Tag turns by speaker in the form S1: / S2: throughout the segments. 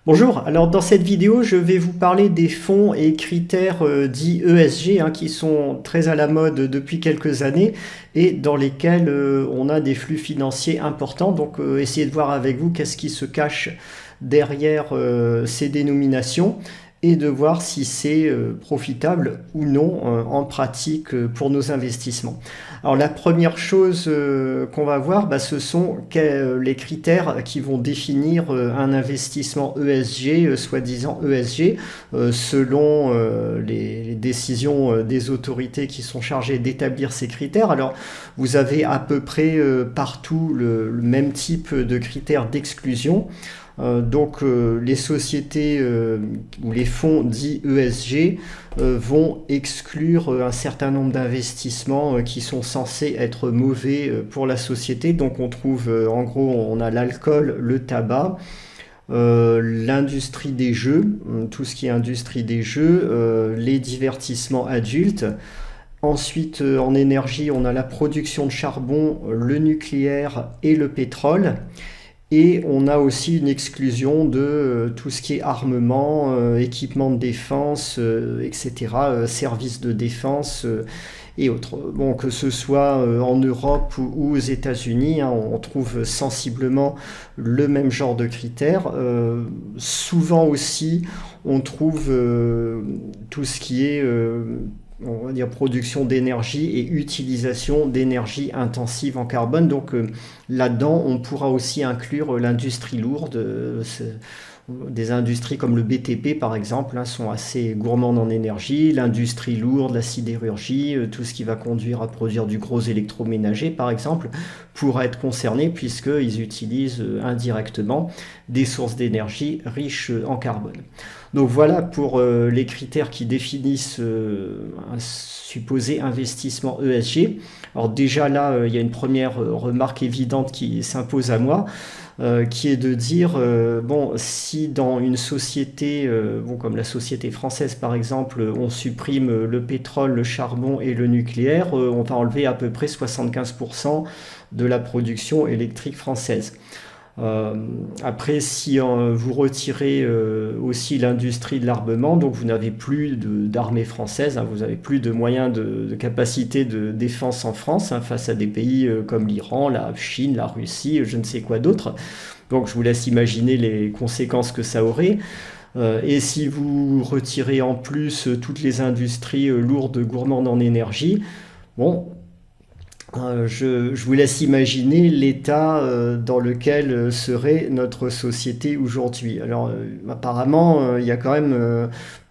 S1: Bonjour, alors dans cette vidéo je vais vous parler des fonds et critères dits ESG qui sont très à la mode depuis quelques années et dans lesquels on a des flux financiers importants. Donc essayez de voir avec vous qu'est-ce qui se cache derrière ces dénominations et de voir si c'est profitable ou non en pratique pour nos investissements. Alors la première chose qu'on va voir, ce sont les critères qui vont définir un investissement ESG, soi-disant ESG, selon les décisions des autorités qui sont chargées d'établir ces critères. Alors vous avez à peu près partout le même type de critères d'exclusion. Donc les sociétés ou les fonds dits ESG vont exclure un certain nombre d'investissements qui sont censés être mauvais pour la société. Donc on trouve en gros on a l'alcool, le tabac, l'industrie des jeux, tout ce qui est industrie des jeux, les divertissements adultes. Ensuite, en énergie, on a la production de charbon, le nucléaire et le pétrole. Et on a aussi une exclusion de tout ce qui est armement, équipement de défense, etc., services de défense et autres. Bon, que ce soit en Europe ou aux États-Unis, on trouve sensiblement le même genre de critères. Souvent aussi, on trouve tout ce qui est on va dire production d'énergie et utilisation d'énergie intensive en carbone. Donc là-dedans, on pourra aussi inclure l'industrie lourde. Des industries comme le BTP par exemple sont assez gourmandes en énergie. L'industrie lourde, la sidérurgie, tout ce qui va conduire à produire du gros électroménager par exemple, pourra être concerné puisqu'ils utilisent indirectement des sources d'énergie riches en carbone. Donc voilà pour les critères qui définissent un supposé investissement ESG. Alors déjà là, il y a une première remarque évidente qui s'impose à moi, qui est de dire, bon, si dans une société, bon, comme la société française par exemple, on supprime le pétrole, le charbon et le nucléaire, on va enlever à peu près 75% de la production électrique française. Après, si vous retirez aussi l'industrie de l'armement, donc vous n'avez plus d'armée française, vous n'avez plus de moyens de capacité de défense en France face à des pays comme l'Iran, la Chine, la Russie, je ne sais quoi d'autre. Donc je vous laisse imaginer les conséquences que ça aurait. Et si vous retirez en plus toutes les industries lourdes, gourmandes en énergie, bon, je vous laisse imaginer l'état dans lequel serait notre société aujourd'hui. Alors apparemment, il y a quand même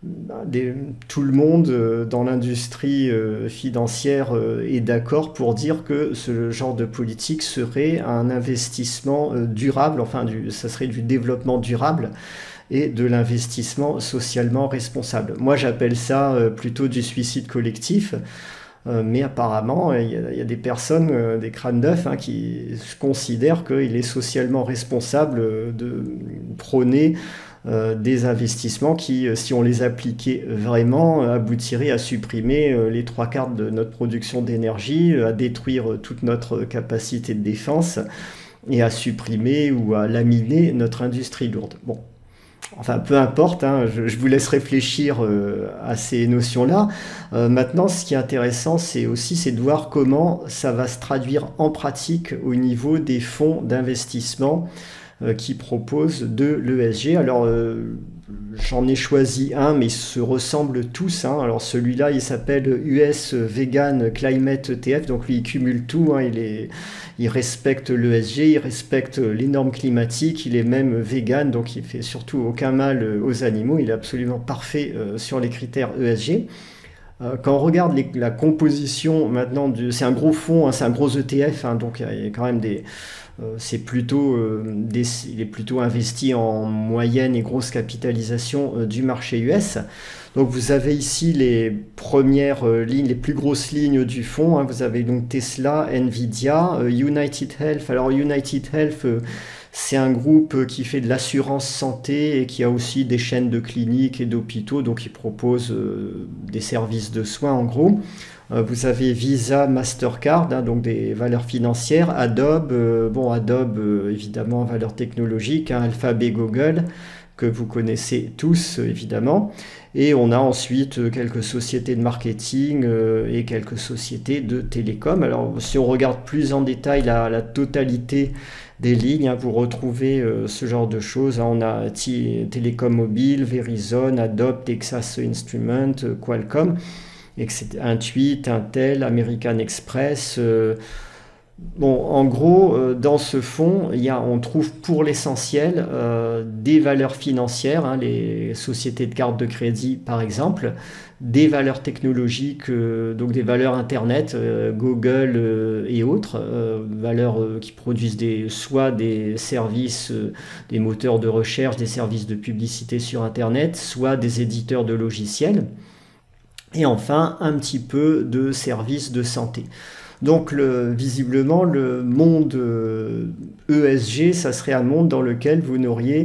S1: tout le monde dans l'industrie financière est d'accord pour dire que ce genre de politique serait un investissement durable, enfin ça serait du développement durable et de l'investissement socialement responsable. Moi j'appelle ça plutôt du suicide collectif. Mais apparemment, il y a des personnes, des crânes neufs, qui considèrent qu'il est socialement responsable de prôner des investissements qui, si on les appliquait vraiment, aboutiraient à supprimer les trois quarts de notre production d'énergie, à détruire toute notre capacité de défense et à supprimer ou à laminer notre industrie lourde. Bon. Enfin, peu importe, je vous laisse réfléchir à ces notions-là. Maintenant, ce qui est intéressant, c'est de voir comment ça va se traduire en pratique au niveau des fonds d'investissement qui proposent de l'ESG. Alors, j'en ai choisi un, mais ils se ressemblent tous. Alors, celui-là, il s'appelle US Vegan Climate ETF, donc lui, il cumule tout. Il respecte l'ESG, il respecte les normes climatiques, il est même vegan, donc il fait surtout aucun mal aux animaux, il est absolument parfait sur les critères ESG. Quand on regarde la composition maintenant, c'est un gros fonds, c'est un gros ETF, donc il y a quand même c'est plutôt, il est plutôt investi en moyenne et grosse capitalisation du marché US. Donc vous avez ici les premières lignes, les plus grosses lignes du fonds. Vous avez donc Tesla, Nvidia, United Health. Alors United Health, c'est un groupe qui fait de l'assurance santé et qui a aussi des chaînes de cliniques et d'hôpitaux, donc il propose des services de soins en gros. Vous avez Visa, Mastercard, donc des valeurs financières, Adobe, Adobe évidemment valeur technologique, Alphabet, Google, que vous connaissez tous évidemment. Et on a ensuite quelques sociétés de marketing et quelques sociétés de télécom. Alors si on regarde plus en détail la totalité des lignes, vous retrouvez ce genre de choses. On a Télécom Mobile, Verizon, Adobe, Texas Instruments, Qualcomm, Intuit, Intel, American Express. Bon, en gros, dans ce fonds, on trouve pour l'essentiel des valeurs financières, hein, les sociétés de cartes de crédit par exemple, des valeurs technologiques, donc des valeurs Internet, Google et autres, valeurs qui produisent soit des services, des moteurs de recherche, des services de publicité sur Internet, soit des éditeurs de logiciels, et enfin un petit peu de services de santé. Donc visiblement le monde ESG, ça serait un monde dans lequel vous n'auriez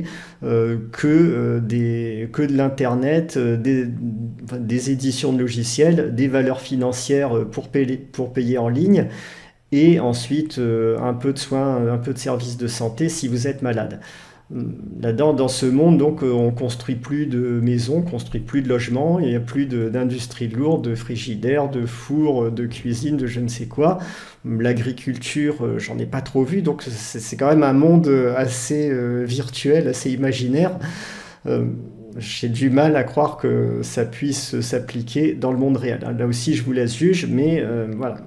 S1: que de l'internet, des éditions de logiciels, des valeurs financières pour payer en ligne, et ensuite un peu de soins, un peu de services de santé si vous êtes malade. Là-dedans, dans ce monde, donc, on construit plus de maisons, on construit plus de logements, il n'y a plus d'industrie lourde, de frigidaires, de fours, de cuisine, de je ne sais quoi. L'agriculture, j'en ai pas trop vu, donc c'est quand même un monde assez virtuel, assez imaginaire. J'ai du mal à croire que ça puisse s'appliquer dans le monde réel. Là aussi, je vous laisse juger, mais voilà.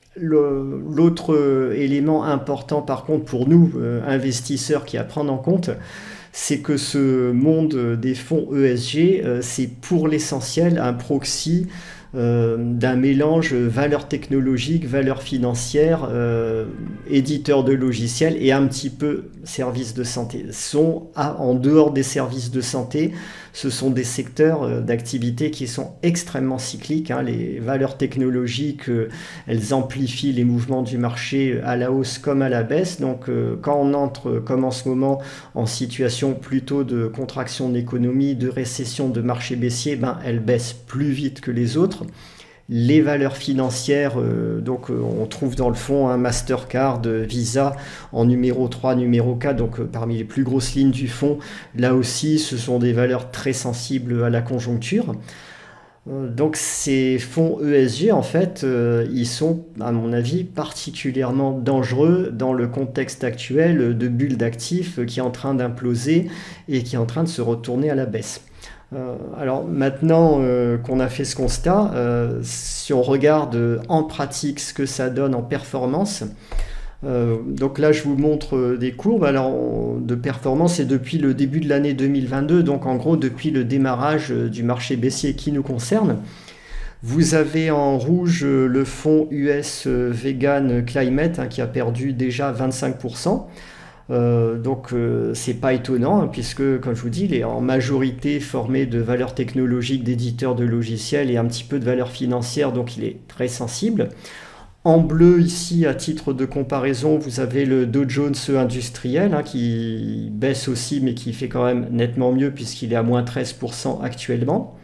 S1: L'autre élément important par contre pour nous, investisseurs, qui à prendre en compte, c'est que ce monde des fonds ESG, c'est pour l'essentiel un proxy d'un mélange valeurs technologiques, valeurs financières, éditeurs de logiciels et un petit peu services de santé. En dehors des services de santé, ce sont des secteurs d'activité qui sont extrêmement cycliques, hein. Les valeurs technologiques, elles amplifient les mouvements du marché à la hausse comme à la baisse. Donc quand on entre, comme en ce moment, en situation plutôt de contraction de l'économie, de récession, de marché baissier, elles baissent plus vite que les autres. Les valeurs financières, donc on trouve dans le fond un Mastercard, Visa en numéro 3, numéro 4, donc parmi les plus grosses lignes du fonds. Là aussi, ce sont des valeurs très sensibles à la conjoncture. Donc ces fonds ESG, en fait, ils sont, à mon avis, particulièrement dangereux dans le contexte actuel de bulle d'actifs qui est en train d'imploser et qui est en train de se retourner à la baisse. Alors maintenant qu'on a fait ce constat, si on regarde en pratique ce que ça donne en performance, donc là je vous montre des courbes de performance, et depuis le début de l'année 2022, donc en gros depuis le démarrage du marché baissier qui nous concerne. Vous avez en rouge le fonds US Vegan Climate, hein, qui a perdu déjà 25%. Donc c'est pas étonnant, hein, puisque comme je vous dis, il est en majorité formé de valeurs technologiques, d'éditeurs de logiciels et un petit peu de valeurs financières, donc il est très sensible. En bleu ici, à titre de comparaison, vous avez le Dow Jones industriel, hein, qui baisse aussi mais qui fait quand même nettement mieux puisqu'il est à moins 13% actuellement.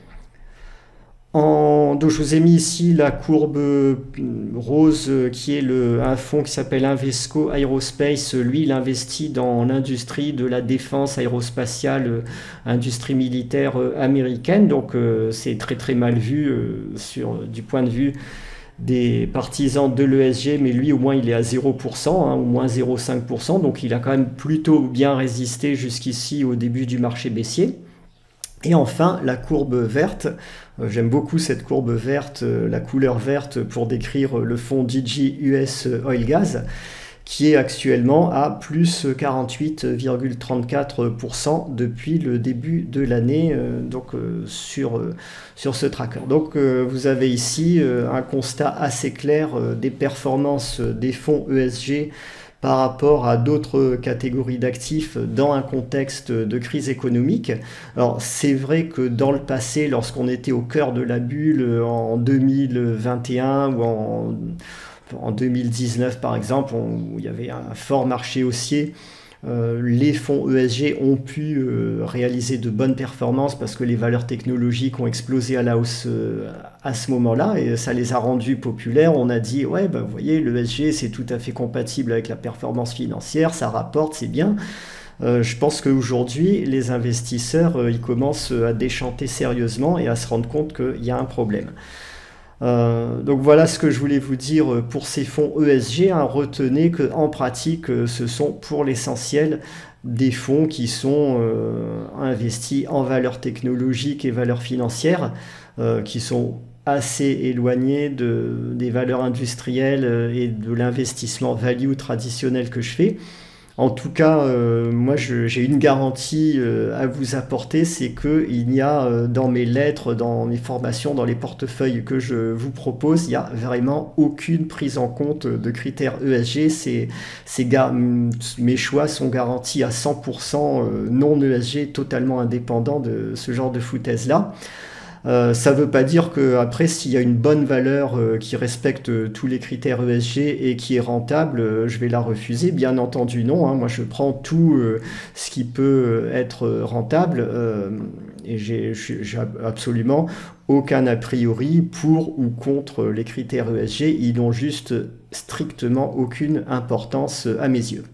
S1: Donc je vous ai mis ici la courbe rose qui est un fonds qui s'appelle Invesco Aerospace. Lui, il investit dans l'industrie de la défense aérospatiale, industrie militaire américaine. Donc c'est très très mal vu du point de vue des partisans de l'ESG, mais lui au moins il est à 0%, hein, au moins 0,5%. Donc il a quand même plutôt bien résisté jusqu'ici au début du marché baissier. Et enfin, la courbe verte. J'aime beaucoup cette courbe verte, la couleur verte, pour décrire le fonds DG US Oil Gas, qui est actuellement à plus 48,34% depuis le début de l'année, sur ce tracker. Donc vous avez ici un constat assez clair des performances des fonds ESG par rapport à d'autres catégories d'actifs dans un contexte de crise économique. Alors c'est vrai que dans le passé, lorsqu'on était au cœur de la bulle en 2021 ou en 2019 par exemple, où il y avait un fort marché haussier, les fonds ESG ont pu réaliser de bonnes performances parce que les valeurs technologiques ont explosé à la hausse à ce moment-là, et ça les a rendus populaires. On a dit ouais, vous voyez, l'ESG c'est tout à fait compatible avec la performance financière, ça rapporte, c'est bien. Je pense qu'aujourd'hui, les investisseurs, ils commencent à déchanter sérieusement et à se rendre compte qu'il y a un problème. Donc voilà ce que je voulais vous dire pour ces fonds ESG, hein. Retenez qu'en pratique, ce sont pour l'essentiel des fonds qui sont investis en valeurs technologiques et valeurs financières, qui sont assez éloignés des valeurs industrielles et de l'investissement value traditionnel que je fais. En tout cas, moi j'ai une garantie à vous apporter, c'est qu'il n'y a dans mes lettres, dans mes formations, dans les portefeuilles que je vous propose, il n'y a vraiment aucune prise en compte de critères ESG. Mes choix sont garantis à 100% non ESG, totalement indépendants de ce genre de foutaise-là. Ça ne veut pas dire qu'après, s'il y a une bonne valeur qui respecte tous les critères ESG et qui est rentable, je vais la refuser. Bien entendu, non, hein. Moi, je prends tout ce qui peut être rentable et j'ai absolument aucun a priori pour ou contre les critères ESG. Ils n'ont juste strictement aucune importance à mes yeux.